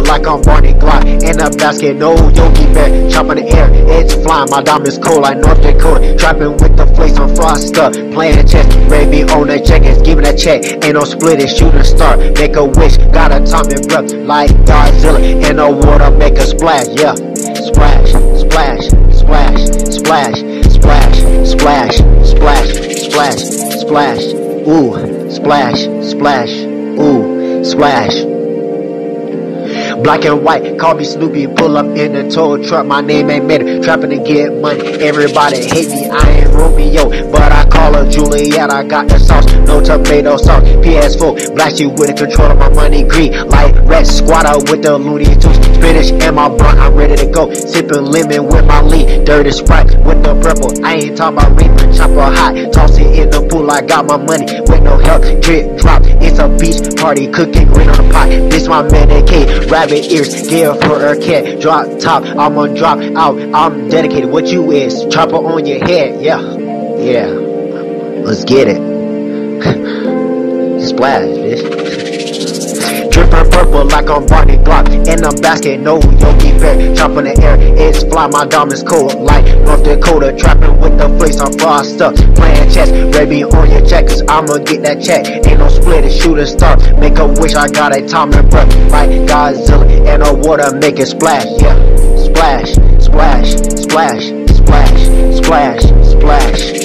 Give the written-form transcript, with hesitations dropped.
like I'm Barney Glock. In a basket, no Yogi Bear. Chop in the air, it's flying. My diamonds cold like North Dakota. Trapping with the flakes on frost up. Playing chess, baby on the checkers. Giving a check, ain't no split, it's shooting star. Make a wish, got a atomic breath like Godzilla. In the water, make a splash, yeah. Splash, splash, splash, splash, splash, splash, splash, splash, splash. Ooh, splash, splash, ooh, splash. Black and white, call me Snoopy, pull up in the tow truck, my name ain't Mater, trapping to get money, everybody hate me, I ain't Romeo, but I call her Juliet, I got the sauce, no tomato sauce, PS4, blast you with the control of my money, green, like red squatter with the Looney Tunes, Spanish and my blunt, I'm ready to go, sipping lemon with my lean, dirty Sprite with the purple, I ain't talking about Reaper, chopper hot, toss it in the pool, I got my money, with no help, drip drop, it's a beach party, cooking green on the pot, this my Medicaid, rabbit ears, give her a cat, drop top, I'ma drop out, I'm dedicated, what you is, chopper on your head, yeah, let's get it, splash, bitch. Drippin' purple like I'm Barney Glock. In a basket, no Yogi Bear. Chop in the air, it's fly. My diamonds cold like North Dakota. Trapping with the flakes on frost up. Playing chess, baby on your checkers. I'ma get that check. Ain't no split, it's shooting star. Make a wish, I got a atomic breath like Godzilla. In the water, make it splash, yeah. Splash, splash, splash, splash, splash, splash.